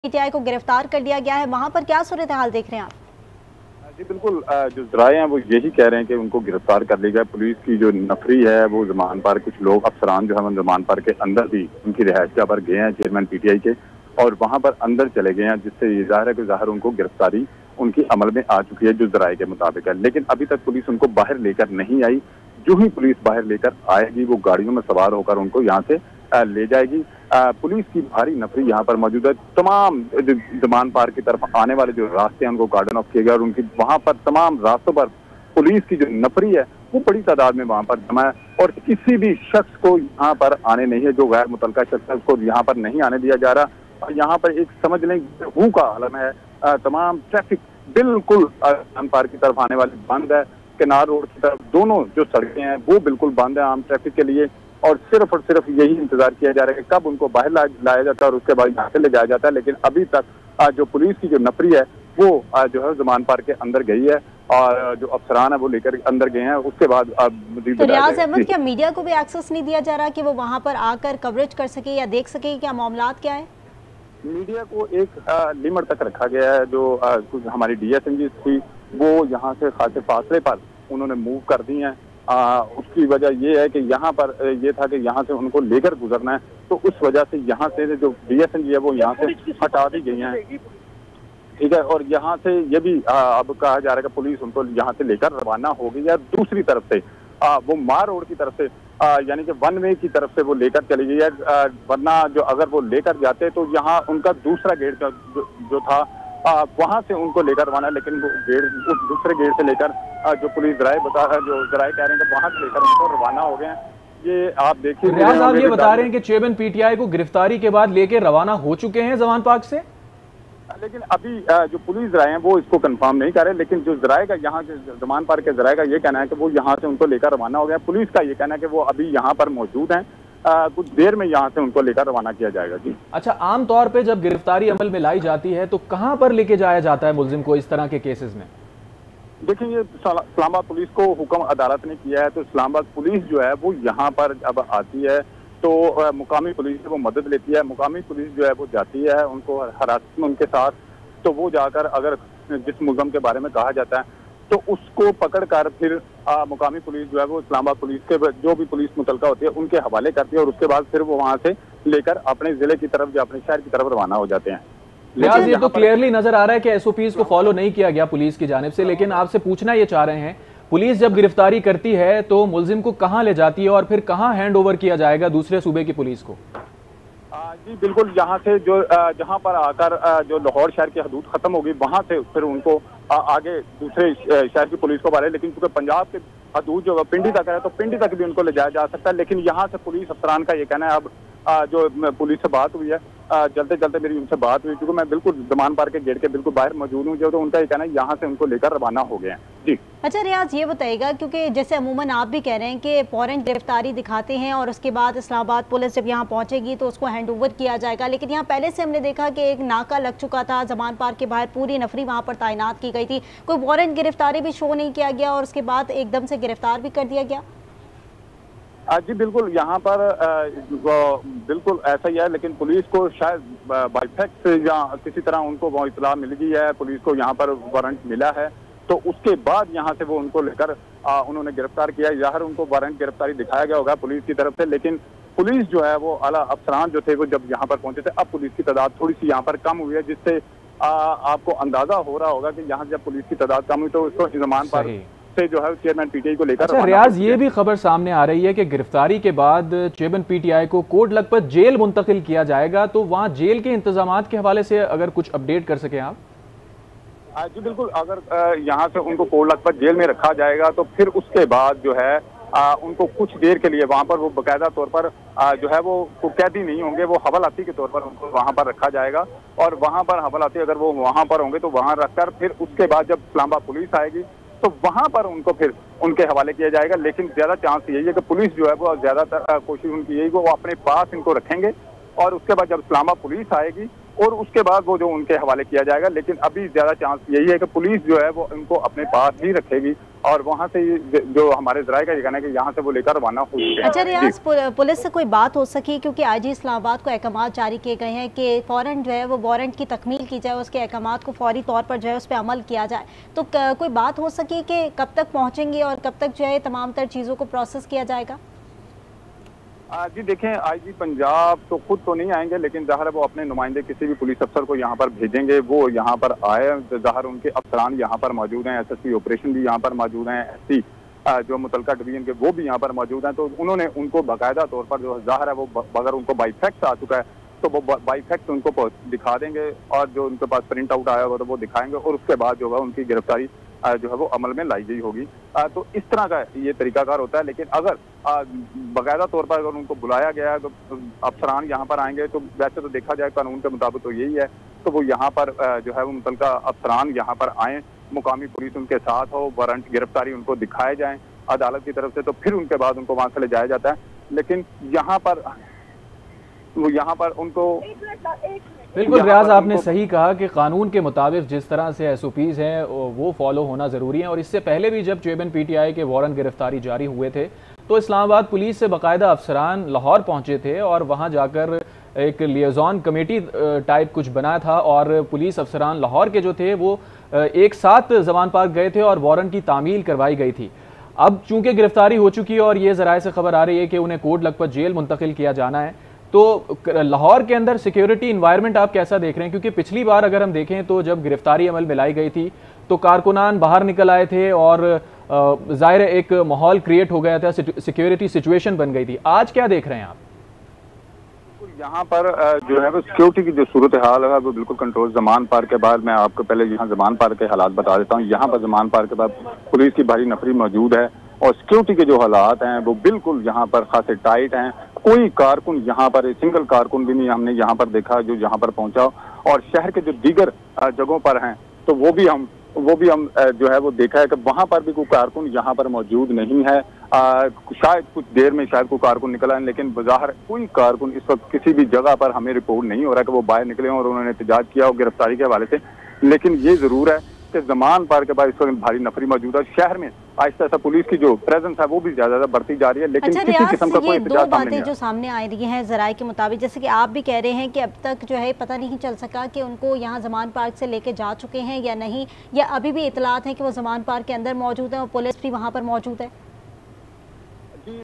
PTI को गिरफ्तार कर लिया गया है, वहां पर क्या सूरत हाल देख रहे हैं आप? जी बिल्कुल, जो जराए हैं वो यही कह रहे हैं कि उनको गिरफ्तार कर लिया गया। पुलिस की जो नफरी है वो जमान पर कुछ लोग अफसरान जो है जमान पर के अंदर भी उनकी रिहायशगाह पर गए हैं चेयरमैन पीटीआई के, और वहां पर अंदर चले गए हैं, जिससे ये जाहिर है कि जाहिर उनको गिरफ्तारी उनकी अमल में आ चुकी है जो जराए के मुताबिक है। लेकिन अभी तक पुलिस उनको बाहर लेकर नहीं आई। जो ही पुलिस बाहर लेकर आएगी वो गाड़ियों में सवार होकर उनको यहाँ से ले जाएगी। पुलिस की भारी नफरी यहाँ पर मौजूद है। तमाम जमान पार की तरफ आने वाले जो रास्ते हैं उनको गार्डन ऑफ किए गए और उनकी वहां पर तमाम रास्तों पर पुलिस की जो नफरी है वो बड़ी तादाद में वहां पर जमा है, और किसी भी शख्स को यहाँ पर आने नहीं है। जो गैर मुतल्लका शख्स है उसको यहाँ पर नहीं आने दिया जा रहा, और यहाँ पर एक समझ लें हू का आलम है। तमाम ट्रैफिक बिल्कुल जमान पार की तरफ आने वाली बंद है। किनार रोड की तरफ दोनों जो सड़कें हैं वो बिल्कुल बंद है आम ट्रैफिक के लिए, और सिर्फ यही इंतजार किया जा रहा है कि कब उनको बाहर लाया जाता है और उसके बाद यहाँ से ले जाया जाता है। लेकिन अभी तक जो पुलिस की जो नफरी है वो जो है जमान पार के अंदर गई है, और जो अफसरान है वो लेकर अंदर गए हैं। उसके बाद तो रियाज अहमद, क्या मीडिया को भी एक्सेस नहीं दिया जा रहा कि वो वहां पर आकर कवरेज कर सके या देख सके क्या मामलात क्या है? मीडिया को एक लिमिट तक रखा गया है। जो कुछ हमारी डीएसएनजी थी वो यहाँ से खासे फासले पर उन्होंने मूव कर दी हैं। उसकी वजह ये है कि यहाँ पर ये था कि यहाँ से उनको लेकर गुजरना है, तो उस वजह से यहाँ से जो डीएसएनजी है वो यहाँ से हटा दी गई हैं। ठीक है, और यहाँ से ये भी अब कहा जा रहा है कि पुलिस उनको यहाँ से लेकर रवाना हो गई है। दूसरी तरफ से वो मार रोड की तरफ से यानी कि वन वे की तरफ से वो लेकर चली गई है। वरना जो अगर वो लेकर जाते तो यहाँ उनका दूसरा गेट जो था वहां से उनको लेकर रवाना, लेकिन वो गेट उस दूसरे गेट से लेकर जो पुलिस जराए कह रहे हैं कि वहां से लेकर उनको रवाना हो गए हैं। ये आप देखिए, रियाज आप ये बता रहे हैं कि चेयरमैन पीटीआई को गिरफ्तारी के बाद लेकर रवाना हो चुके हैं जमान पार्क से, लेकिन अभी जो पुलिस जराए हैं वो इसको कंफर्म नहीं कर रहे। लेकिन जो जराए का यहाँ के जमान पार्क के जराए का ये कहना है कि वो यहाँ से उनको लेकर रवाना हो गया। पुलिस का ये कहना है कि वो अभी यहाँ पर मौजूद हैं, कुछ देर में यहाँ से उनको लेकर रवाना किया जाएगा। जी अच्छा, आम तौर पे जब गिरफ्तारी अमल में लाई जाती है तो कहां पर लेके जाया जाता है मुलजिम को इस तरह के केसेस में? देखिए, ये इस्लामाबाद पुलिस को हुक्म अदालत ने किया है, तो इस्लामाबाद पुलिस जो है वो यहाँ पर अब आती है तो मुकामी पुलिस से वो मदद लेती है। मुकामी पुलिस जो है वो जाती है उनको हिरासत में उनके साथ, तो वो जाकर अगर जिस मुलजिम के बारे में कहा जाता है तो उसको पकड़कर फिर मुकामी पुलिस जो है वो इस्लामाबाद पुलिस के जो भी पुलिस मुतलका होती है उनके हवाले करती है, और उसके बाद फिर वो वहां से लेकर अपने जिले की तरफ या अपने शहर की तरफ रवाना हो जाते हैं। लिहाज ये तो क्लियरली नजर आ रहा है कि एसओपीज को फॉलो नहीं किया गया पुलिस की जानिब से, लेकिन आपसे पूछना ये चाह रहे हैं, पुलिस जब गिरफ्तारी करती है तो मुलजिम को कहां ले जाती है और फिर कहां हैंड ओवर किया जाएगा दूसरे सूबे की पुलिस को? जी बिल्कुल, यहाँ से जो जहाँ पर आकर जो लाहौर शहर की हदूद खत्म होगी वहां से फिर उनको आगे दूसरे शहर की पुलिस को बारे, लेकिन क्योंकि पंजाब के हदूद जो पिंडी तक है तो पिंडी तक भी उनको ले जाया जा सकता है। लेकिन यहाँ से पुलिस अफसरान का ये कहना है, अब जो पुलिस से बात हुई है, चलते चलते मेरी उनसे बात हुई, क्योंकि मैं बिल्कुल जमान पार्क के गेट के बिल्कुल बाहर मौजूद हूँ, जो तो उनका ये कहना है यहाँ से उनको लेकर रवाना हो गए हैं। जी अच्छा रियाज, ये बताइएगा, क्योंकि जैसे अमूमन आप भी कह रहे हैं कि फौरन गिरफ्तारी दिखाते हैं और उसके बाद इस्लामाबाद पुलिस जब यहाँ पहुंचेगी तो उसको हैंड ओवर किया जाएगा, लेकिन यहाँ पहले से हमने देखा कि एक नाका लग चुका था जमान पार्क के बाहर, पूरी नफरी वहाँ पर तैनात की गई थी, कोई वारंट गिरफ्तारी भी शो नहीं किया गया और उसके बाद एकदम से गिरफ्तार भी कर दिया गया? जी बिल्कुल, यहाँ पर बिल्कुल ऐसा ही है, लेकिन पुलिस को शायद बाई फैक्ट या किसी तरह उनको वो इतला मिल गई है, पुलिस को यहाँ पर वारंट मिला है, तो उसके बाद यहाँ से वो उनको लेकर उन्होंने गिरफ्तार किया। ज़ाहिर उनको वारंट गिरफ्तारी दिखाया गया होगा पुलिस की तरफ से, लेकिन पुलिस जो है वो आला अफसरान जो थे वो जब यहाँ पर पहुंचे थे, अब पुलिस की तादाद थोड़ी सी यहाँ पर कम हुई है, जिससे आपको अंदाजा हो रहा होगा कि यहाँ जब पुलिस की तादाद कम हुई तो उसको जमान पर से जो है चेयरमैन पीटीआई को लेकर। अच्छा रियाज, ये भी खबर सामने आ रही है कि गिरफ्तारी के बाद चेयरमैन पीटीआई को कोट लखपत जेल मुंतकिल किया जाएगा, तो वहां जेल के इंतजामात के हवाले से अगर कुछ अपडेट कर सके आप? जी बिल्कुल, अगर यहाँ से उनको कोट लखपत जेल में रखा जाएगा तो फिर उसके बाद जो है उनको कुछ देर के लिए वहां पर वो बाकायदा तौर पर जो है वो कैदी नहीं होंगे, वो हवालाती के तौर पर उनको वहां पर रखा जाएगा, और वहां पर हवालाती अगर वो वहां पर होंगे तो वहां रखकर फिर उसके बाद जब इस्लामाबाद पुलिस आएगी तो वहां पर उनको फिर उनके हवाले किया जाएगा। लेकिन ज्यादा चांस यही है कि पुलिस जो है वो ज्यादातर कोशिश उनकी यही वो अपने पास इनको रखेंगे, और उसके बाद जब इस्लामाबाद पुलिस आएगी और उसके बाद वो जो उनके हवाले किया जाएगा। लेकिन अभी ज्यादा चांस यही है कि पुलिस जो है वो इनको अपने पास ही रखेगी और वहाँ से जो हमारे जराये का ये कहना है कि यहाँ से वो लेकर रवाना हो चुके हैं। अच्छा रियाज, पुलिस से कोई बात हो सकी, क्योंकि आईजी इस्लामाबाद को अहकामात जारी किए गए हैं कि फौरन जो है वो वारंट की तकमील की जाए, उसके अहकामात को फौरी तौर पर जो है उस पर अमल किया जाए, तो कोई बात हो सकी कि कब तक पहुँचेंगे और कब तक जो है तमाम तर चीज़ों को प्रोसेस किया जाएगा? जी देखें, आईजी पंजाब तो खुद तो नहीं आएंगे, लेकिन ज़ाहिर है वो अपने नुमाइंदे किसी भी पुलिस अफसर को यहाँ पर भेजेंगे, वो यहाँ पर आए। ज़ाहिर उनके अफसरान यहाँ पर मौजूद हैं, एसएसपी ऑपरेशन भी यहाँ पर मौजूद हैं, एसपी जो मुतलका डिवीजन के वो भी यहाँ पर मौजूद हैं। तो उन्होंने उनको बाकायदा तौर पर जो ज़ाहिर है वो अगर उनको बाई फैक्ट आ चुका है तो वो बाई फैक्ट उनको दिखा देंगे, और जो उनके पास प्रिंट आउट आया होगा तो वो दिखाएंगे, और उसके बाद जो है उनकी गिरफ्तारी जो है वो अमल में लाई गई होगी। तो इस तरह का ये तरीकाकार होता है। लेकिन अगर बाकायदा तौर पर अगर उनको बुलाया गया है तो अफसरान यहाँ पर आएंगे, तो वैसे तो देखा जाए कानून के मुताबिक तो यही है, तो वो यहाँ पर जो है वो मुतलका अफसरान यहाँ पर आए, मुकामी पुलिस उनके साथ हो, वारंट गिरफ्तारी उनको दिखाए जाए अदालत की तरफ से, तो फिर उनके बाद उनको वहाँ से ले जाया जाता है। लेकिन यहाँ पर उनको बिल्कुल रियाज, आपने सही कहा कि कानून के मुताबिक जिस तरह से एसओपीज हैं वो फॉलो होना ज़रूरी है। और इससे पहले भी जब चेयरमैन पीटीआई के वारंट गिरफ्तारी जारी हुए थे तो इस्लामाबाद पुलिस से बाकायदा अफसरान लाहौर पहुंचे थे और वहां जाकर एक लिएजॉन कमेटी टाइप कुछ बना था, और पुलिस अफसरान लाहौर के जो थे वो एक साथ जमान पार्क गए थे और वारंट की तामील करवाई गई थी। अब चूंकि गिरफ्तारी हो चुकी है और ये जराये से खबर आ रही है कि उन्हें कोट लखपत जेल मुंतकिल किया जाना है, तो लाहौर के अंदर सिक्योरिटी इन्वायरमेंट आप कैसा देख रहे हैं? क्योंकि पिछली बार अगर हम देखें तो जब गिरफ्तारी अमल में लाई गई थी तो कारकुनान बाहर निकल आए थे और जाहिर एक माहौल क्रिएट हो गया था, सिक्योरिटी सिचुएशन बन गई थी। आज क्या देख रहे हैं आप? यहाँ पर जो है वो सिक्योरिटी की जो सूरत हाल है वो बिल्कुल कंट्रोल। जमान पार्क के बाद मैं आपको पहले यहाँ जमान पार्क के हालात बता देता हूँ। यहाँ पर जमान पार्क के बाद पुलिस की भारी नफरी मौजूद है और सिक्योरिटी के जो हालात हैं वो बिल्कुल यहाँ पर खासे टाइट हैं। कोई कारकुन यहाँ पर, सिंगल कारकुन भी नहीं हमने यहाँ पर देखा जो यहाँ पर पहुंचा। और शहर के जो दीगर जगहों पर हैं तो वो भी हम जो है वो देखा है कि वहां पर भी कोई कारकुन यहाँ पर मौजूद नहीं है। शायद कुछ देर में शायद कोई कारकुन निकला है, लेकिन बाहर कोई कारकुन इस वक्त किसी भी जगह पर हमें रिपोर्ट नहीं हो रहा कि वो बाहर निकले और उन्होंने एहतजाज किया हो गिरफ्तारी के हवाले से। लेकिन ये जरूर है कि जमान पार्क के बाद इस वक्त भारी नफरी मौजूद है। शहर में आहिस्ता आहिस्ता पुलिस की जो प्रेजेंस है वो भी ज्यादा बढ़ती जा रही है, लेकिन अच्छा, किसी किस्म का कोई दो बातें जो सामने आ रही हैं जराये के मुताबिक, जैसे कि आप भी कह रहे हैं कि अब तक जो है पता नहीं चल सका कि उनको यहाँ जमान पार्क से लेके जा चुके हैं या नहीं, या अभी भी इतलात है कि वो जमान पार्क के अंदर मौजूद है और पुलिस भी वहाँ पर मौजूद है।